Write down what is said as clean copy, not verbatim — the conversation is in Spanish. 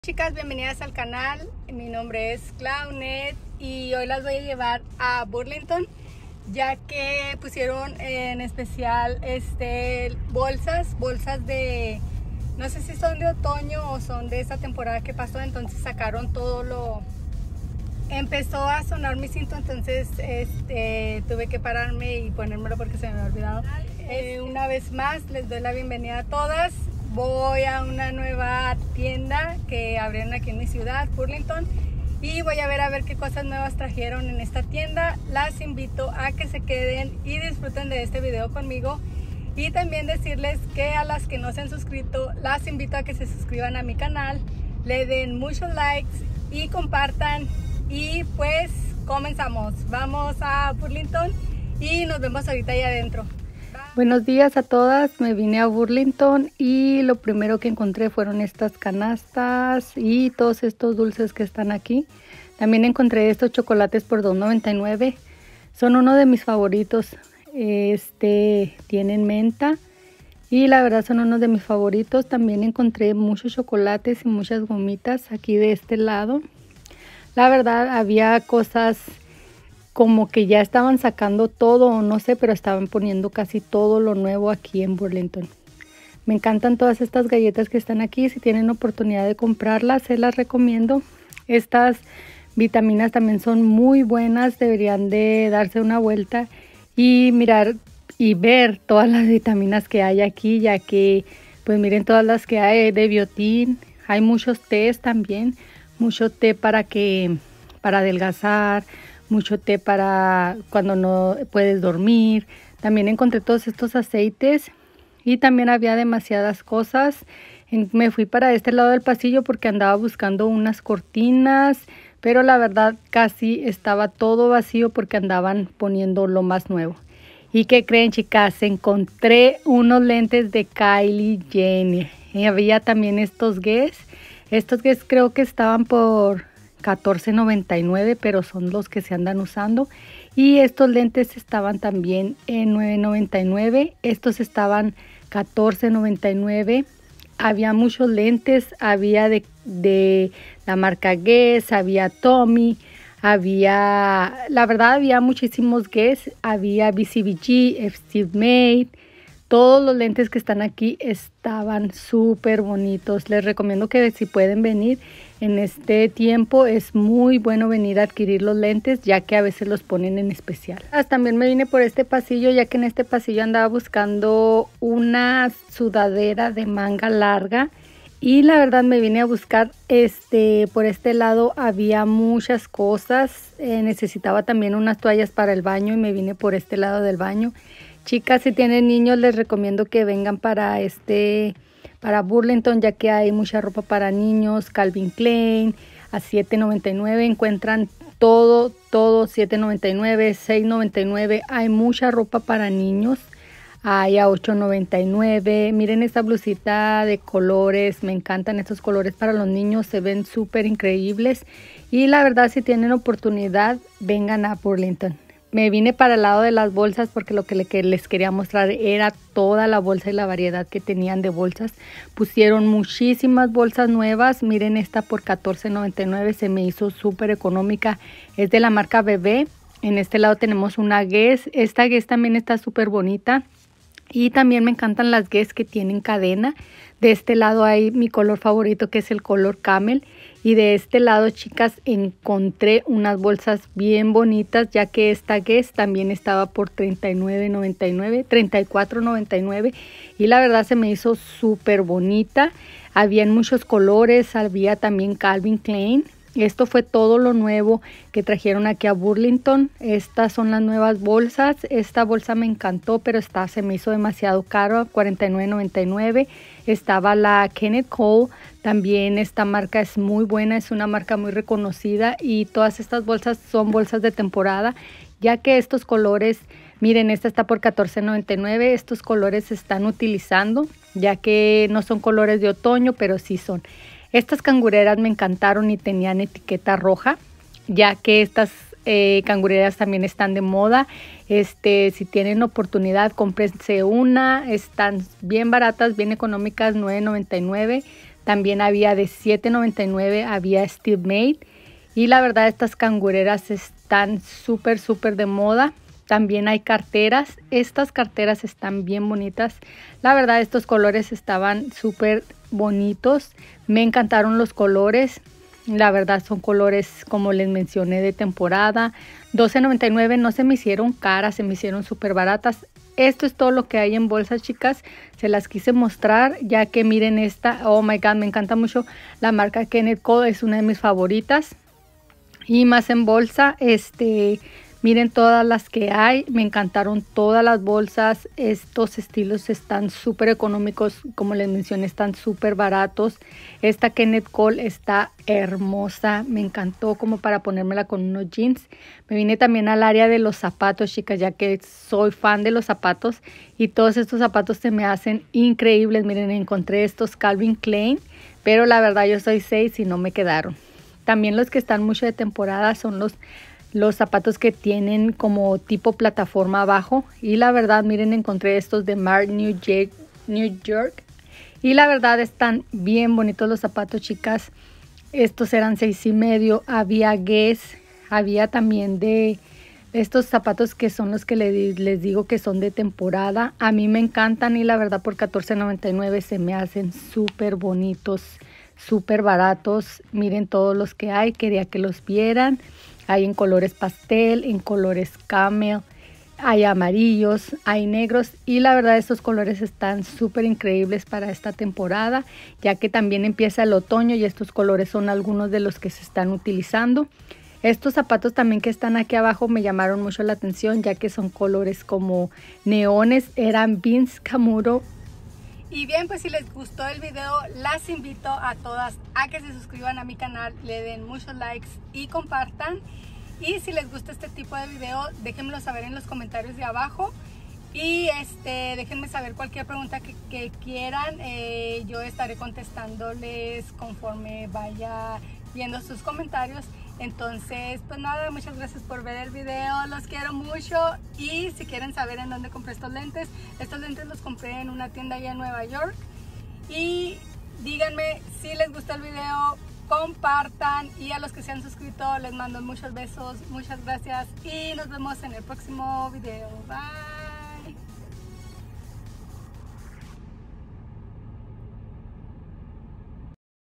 Chicas, bienvenidas al canal. Mi nombre es Claunet y hoy las voy a llevar a Burlington, ya que pusieron en especial bolsas de, no sé si son de otoño o son de esta temporada que pasó. Entonces sacaron empezó a sonar mi cinto, entonces tuve que pararme y ponérmelo porque se me había olvidado. Una vez más les doy la bienvenida a todas. Voy a una nueva tienda que abrieron aquí en mi ciudad, Burlington, y voy a ver qué cosas nuevas trajeron en esta tienda. Las invito a que se queden y disfruten de este video conmigo, y también decirles que a las que no se han suscrito, las invito a que se suscriban a mi canal, le den muchos likes y compartan. Y pues comenzamos, vamos a Burlington y nos vemos ahorita ahí adentro. Buenos días a todas, me vine a Burlington y lo primero que encontré fueron estas canastas y todos estos dulces que están aquí. También encontré estos chocolates por $2.99, son uno de mis favoritos. Tienen menta y la verdad son uno de mis favoritos. También encontré muchos chocolates y muchas gomitas aquí de este lado. La verdad había cosas como que ya estaban sacando todo o no sé, pero estaban poniendo casi todo lo nuevo aquí en Burlington. Me encantan todas estas galletas que están aquí. Si tienen oportunidad de comprarlas, se las recomiendo. Estas vitaminas también son muy buenas, deberían de darse una vuelta y mirar y ver todas las vitaminas que hay aquí, ya que pues miren todas las que hay de biotín. Hay muchos tés también, mucho té para adelgazar, mucho té para cuando no puedes dormir. También encontré todos estos aceites y también había demasiadas cosas. Me fui para este lado del pasillo porque andaba buscando unas cortinas, pero la verdad casi estaba todo vacío porque andaban poniendo lo más nuevo. ¿Y qué creen, chicas? Encontré unos lentes de Kylie Jenner. Y había también estos Guess. Estos Guess creo que estaban por $14.99, pero son los que se andan usando. Y estos lentes estaban también en $9.99. Estos estaban $14.99. Había muchos lentes, había de la marca Guess, había Tommy, la verdad había muchísimos Guess, había BCBG, Steve Made. Todos los lentes que están aquí estaban súper bonitos. Les recomiendo que si pueden venir en este tiempo, es muy bueno venir a adquirir los lentes, ya que a veces los ponen en especial. También me vine por este pasillo, ya que en este pasillo andaba buscando una sudadera de manga larga. Y la verdad me vine a buscar, por este lado había muchas cosas. Necesitaba también unas toallas para el baño y me vine por este lado del baño. Chicas, si tienen niños, les recomiendo que vengan para Burlington, ya que hay mucha ropa para niños. Calvin Klein a $7.99, encuentran todo $7.99, $6.99. Hay mucha ropa para niños, hay a $8.99. Miren esta blusita de colores, me encantan estos colores para los niños, se ven súper increíbles. Y la verdad, si tienen oportunidad, vengan a Burlington. Me vine para el lado de las bolsas porque lo que les quería mostrar era toda la bolsa y la variedad que tenían de bolsas. Pusieron muchísimas bolsas nuevas. Miren esta por $14.99, se me hizo súper económica. Es de la marca Bebé. En este lado tenemos una Guess. Esta Guess también está súper bonita. Y también me encantan las Guess que tienen cadena. De este lado hay mi color favorito, que es el color Camel. Y de este lado, chicas, encontré unas bolsas bien bonitas, ya que esta Guess también estaba por $39.99, $34.99. Y la verdad se me hizo súper bonita. Había muchos colores, había también Calvin Klein. Esto fue todo lo nuevo que trajeron aquí a Burlington. Estas son las nuevas bolsas. Esta bolsa me encantó, pero se me hizo demasiado caro, $49.99. Estaba la Kenneth Cole. También esta marca es muy buena, es una marca muy reconocida. Y todas estas bolsas son bolsas de temporada, ya que estos colores, miren, esta está por $14.99. Estos colores se están utilizando, ya que no son colores de otoño, pero sí son. Estas cangureras me encantaron y tenían etiqueta roja, ya que estas cangureras también están de moda. Si tienen oportunidad, cómprense una. Están bien baratas, bien económicas, $9.99. También había de $7.99, había Steve Made. Y la verdad estas cangureras están súper de moda. También hay carteras. Estas carteras están bien bonitas. La verdad estos colores estaban súper bonitos. Me encantaron los colores. La verdad son colores como les mencioné de temporada. $12.99, no se me hicieron caras, se me hicieron súper baratas. Esto es todo lo que hay en bolsas, chicas. Se las quise mostrar ya que miren esta. Oh my god, me encanta mucho la marca Kenneth Cole. Es una de mis favoritas. Y más en bolsa, miren todas las que hay. Me encantaron todas las bolsas. Estos estilos están súper económicos. Como les mencioné, están súper baratos. Esta Kenneth Cole está hermosa. Me encantó como para ponérmela con unos jeans. Me vine también al área de los zapatos, chicas, ya que soy fan de los zapatos. Y todos estos zapatos se me hacen increíbles. Miren, encontré estos Calvin Klein. Pero la verdad yo soy 6 y no me quedaron. También los que están mucho de temporada son los zapatos que tienen como tipo plataforma abajo. Y la verdad, miren, encontré estos de Marc New York. Y la verdad están bien bonitos los zapatos, chicas. Estos eran $6.50. Había Guess. Había también de estos zapatos que son los que les digo que son de temporada. A mí me encantan y la verdad por $14.99 se me hacen súper bonitos. Súper baratos. Miren todos los que hay. Quería que los vieran. Hay en colores pastel, en colores camel, hay amarillos, hay negros. Y la verdad estos colores están súper increíbles para esta temporada, ya que también empieza el otoño y estos colores son algunos de los que se están utilizando. Estos zapatos también que están aquí abajo me llamaron mucho la atención, ya que son colores como neones. Eran Vince Camuto. Y bien, pues si les gustó el video, las invito a todas a que se suscriban a mi canal, le den muchos likes y compartan. Y si les gusta este tipo de video, déjenmelo saber en los comentarios de abajo. Y déjenme saber cualquier pregunta que quieran. Yo estaré contestándoles conforme vaya viendo sus comentarios. Entonces, pues nada, muchas gracias por ver el video, los quiero mucho. Y si quieren saber en dónde compré estos lentes los compré en una tienda allá en Nueva York. Y díganme si les gustó el video, compartan, y a los que se han suscrito les mando muchos besos, muchas gracias y nos vemos en el próximo video. Bye.